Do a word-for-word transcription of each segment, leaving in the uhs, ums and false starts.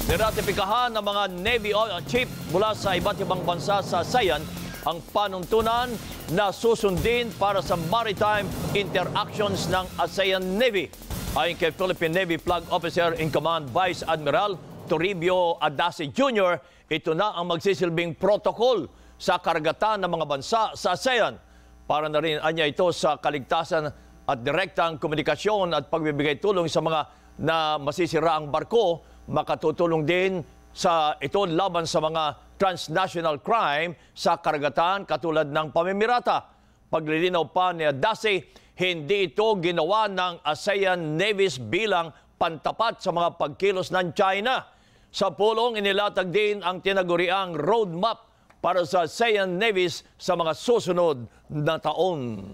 Niratipikahan ng mga Navy chief mula sa iba't ibang bansa sa ASEAN ang panuntunan na susundin para sa maritime interactions ng ASEAN Navy. Ayon kay Philippine Navy Flag Officer in Command Vice Admiral Toribio Adasi Junior, ito na ang magsisilbing protocol sa karagatan ng mga bansa sa ASEAN. Para na rin anya ito sa kaligtasan at direktang komunikasyon at pagbibigay tulong sa mga na masisiraang barko, makatutulong din sa ito laban sa mga transnational crime sa karagatan katulad ng pamimirata. Paglilinaw pa ni Adasi, hindi ito ginawa ng ASEAN Navies bilang pantapat sa mga pagkilos ng China. Sa pulong, inilatag din ang tinaguriang roadmap para sa ASEAN Navies sa mga susunod na taon.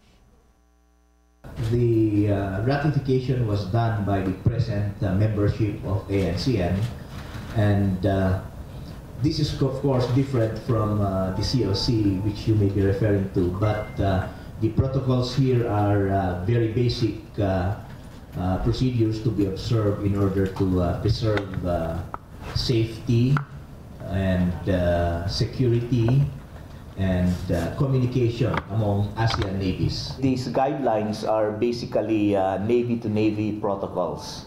The uh, ratification was done by the present uh, membership of A S E A N, and uh, this is of course different from uh, the C O C, which you may be referring to, but uh, the protocols here are uh, very basic uh, uh, procedures to be observed in order to uh, preserve uh, safety and uh, security and uh, communication among ASEAN navies. These guidelines are basically uh, Navy-to-Navy protocols.